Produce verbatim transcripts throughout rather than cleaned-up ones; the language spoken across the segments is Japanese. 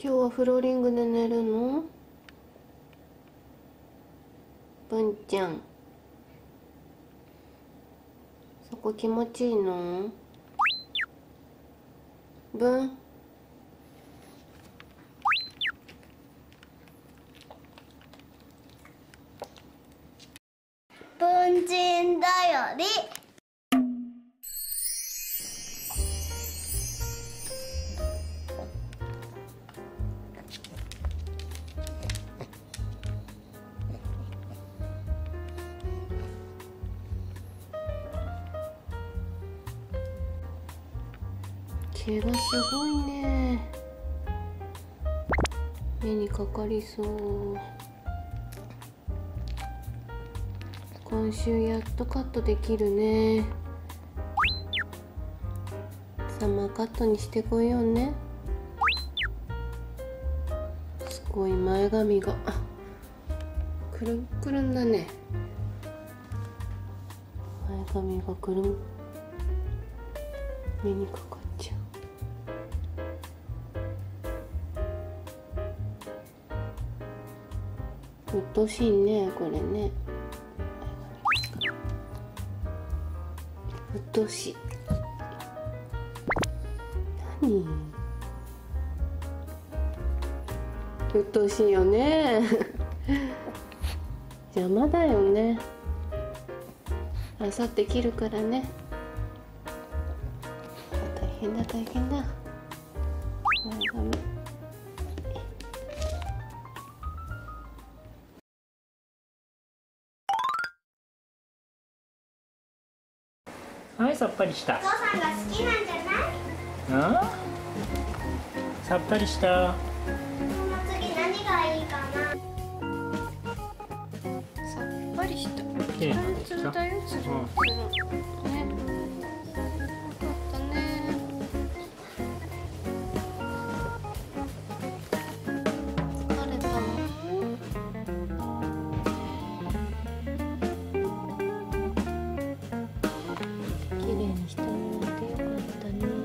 今日はフローリングで寝るの？文ちゃん、そこ気持ちいいの？文、 文人だより。 毛がすごいね。目にかかりそう。今週やっとカットできるね。サマーカットにしてこようね。すごい前髪がくるんくるんだね。前髪がくるん、目にかかっちゃう。うっとうしいね、これね。うっとうしい。何？うっとうしいよね。邪魔だよね。あさって切るからね。大変だ大変だ。前髪。 はい、さっぱりした。 お父さんが好きなんじゃない？ あ？さっぱりした。 この次何がいいかな？ さっぱりした。 ええ、 つるつるだよ、つるつる。ね。よかったね。疲れたの？綺麗にしてもらってよかったね。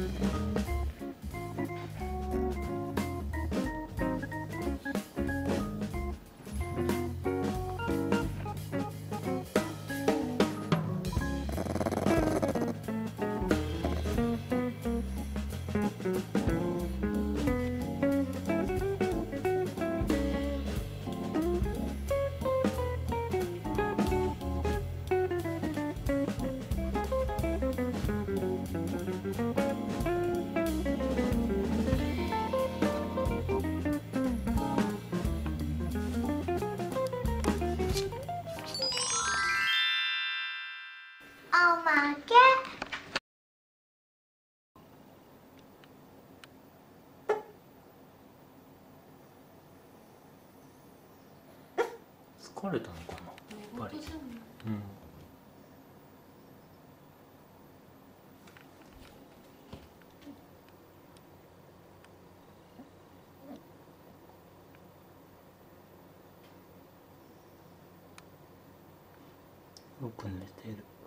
おまけ。 疲れたのかな、やっぱり。うん。よく寝てる。